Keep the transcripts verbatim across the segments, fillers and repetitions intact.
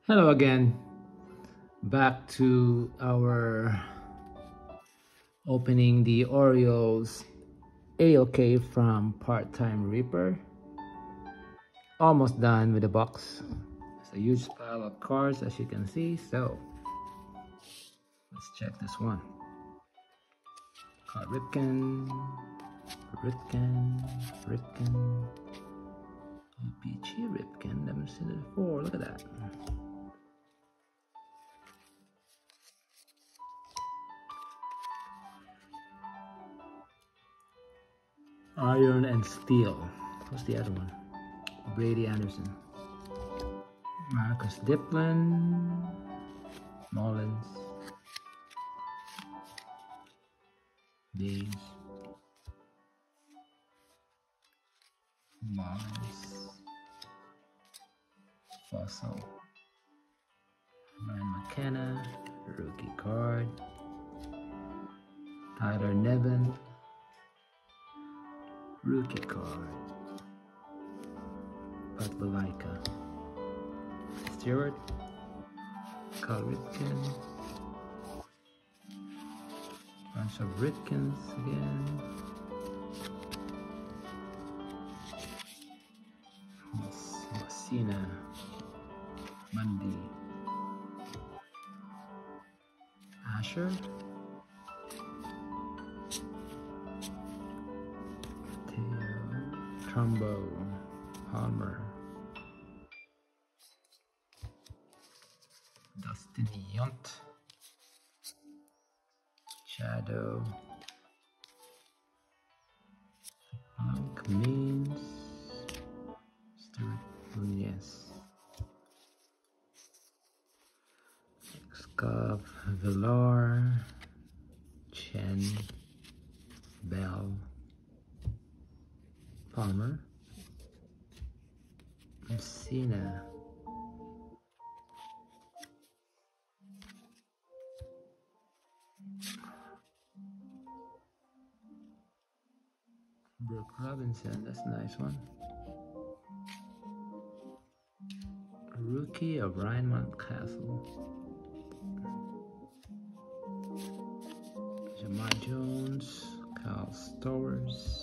Hello again. Back to our opening the Orioles A O K from Part Time Reaper. Almost done with the box. It's a huge pile of cards as you can see. So let's check this one. Card Ripken, Ripken, Ripken, O P G Ripken, never seen it before. Look at that. Iron and Steel. What's the other one? Brady Anderson. Marcus Diplan. Mullins. Biggs. Mullins. Fossil. Ryan McKenna. Rookie card. Tyler Nevin. Rookie card. Pat Valaika. Stewart. Cal Ripken. Bunch of Ritkins again. Messina. Mundy. Asher. Trumbo, Palmer, Dustin Yont, Shadow, Punk Means, Stuart Nunez, Scov, Villar, Chen, Bell, Palmer, Messina, Brooke Robinson, that's a nice one. Rookie of Ryan Mountcastle, Jamal Jones, Kyle Stowers,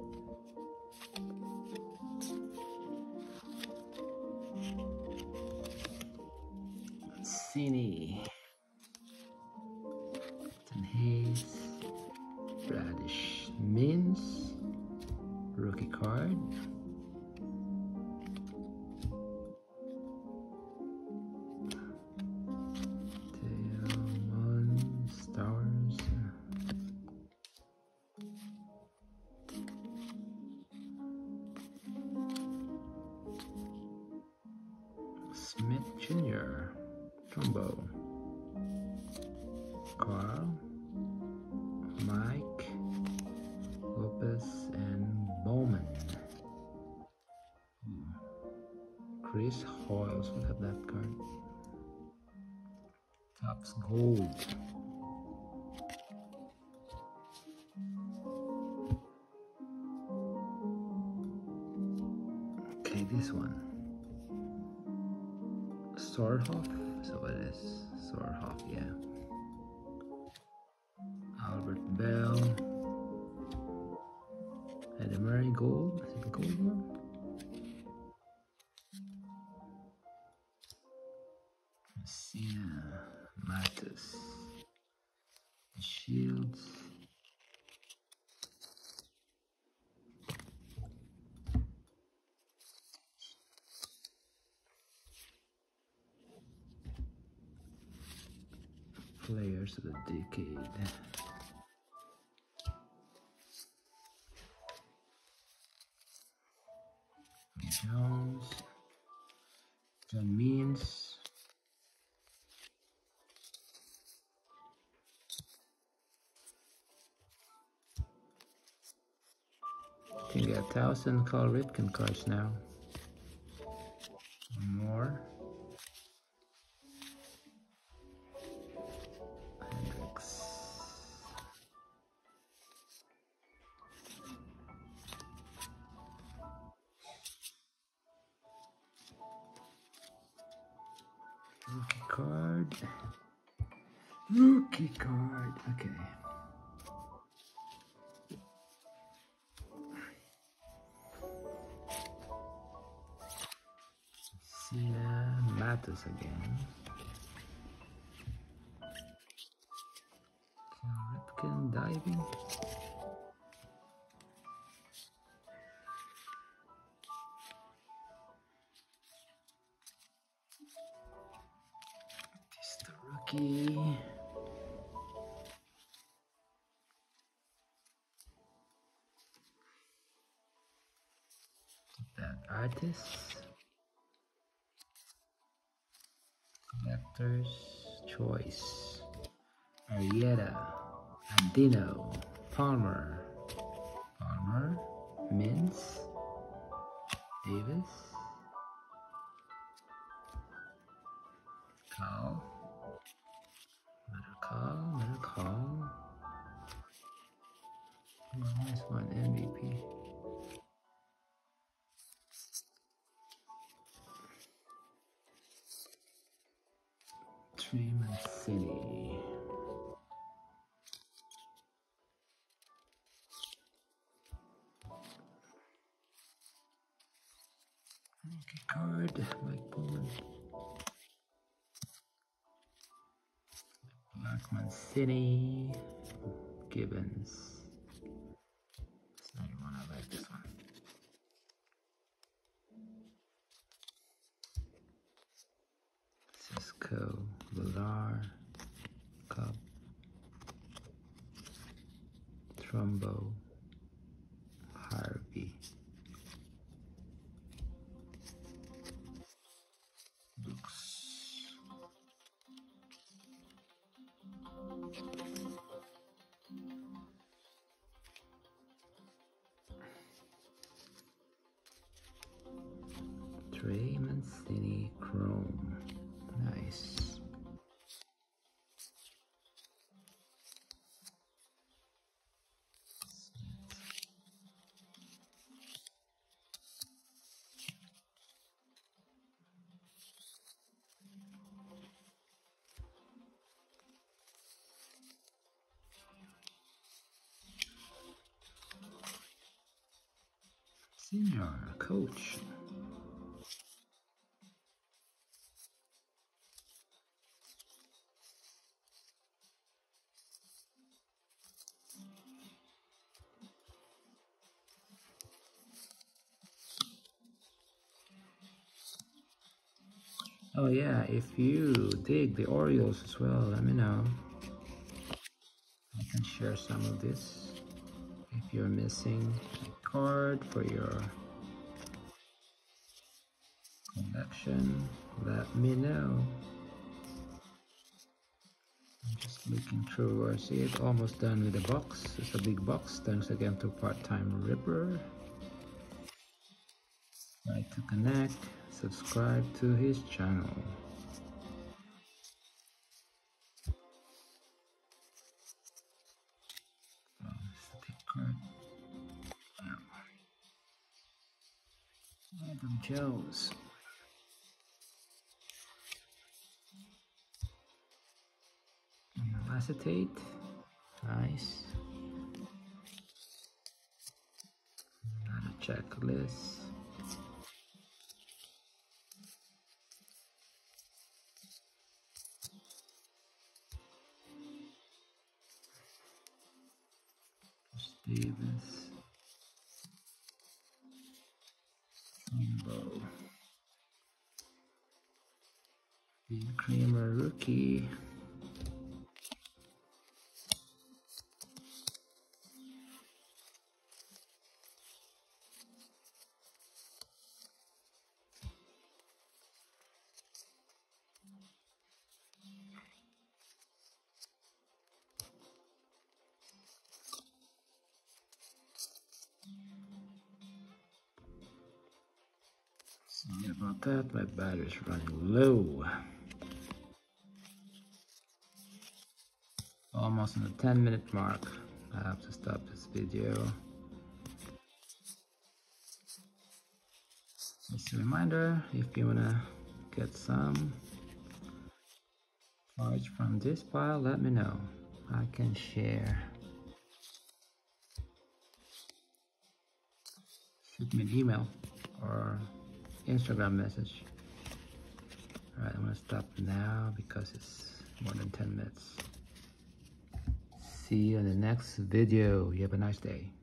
Cini, Captain Hayes, Bradish Mins, rookie card, Theo Mullins, Stars, Smith Junior, Trumbo, Carl, Mike, Lopez, and Bowman. Chris Hoyles will have that card. Tops Gold. Okay, this one. Sorhoff, so what it is? Sorhoff, yeah. Albert Bell. Eddie Murray Gold, is it the gold one? Messina, Mattis, Shields, Players of the Decade. Jones, John Means, can get a thousand Carl Ripken cards now. More. Hendricks. Rookie card. Rookie card. Okay. Cena Matos again. Ripken diving. This the rookie. That artist. Collector's choice. Arrieta. Andino. Palmer. Palmer. Mintz. Davis. Call. Another call. Another call. Oh, nice one. M V P. Freeman City. Okay, card. Mike Pullman. Blackman City. Gibbons. That's not one. I like this one. Cisco. Villar. Cup. Trumbo. Harvey. Brooks. Trey Mancini Chrome. Nice. Senior coach. Oh yeah, if you dig the Orioles as well, let me know. I can share some of this. If you're missing a card for your collection, let me know. I'm just looking through. I see it almost done with the box. It's a big box. Thanks again to Part-Time Ripper. Like to connect, subscribe to his channel. Oh, it's a big card. Yeah. Adam Jones. Acetate. Nice. Another checklist. Davis. Trumbo. Bill Kramer rookie. Sorry about that, my battery's running low. Almost on the ten minute mark. I have to stop this video. Just a reminder, if you wanna get some cards from this pile, let me know. I can share. Shoot me an email or Instagram message. Alright, I'm gonna stop now because it's more than ten minutes. See you in the next video. You have a nice day.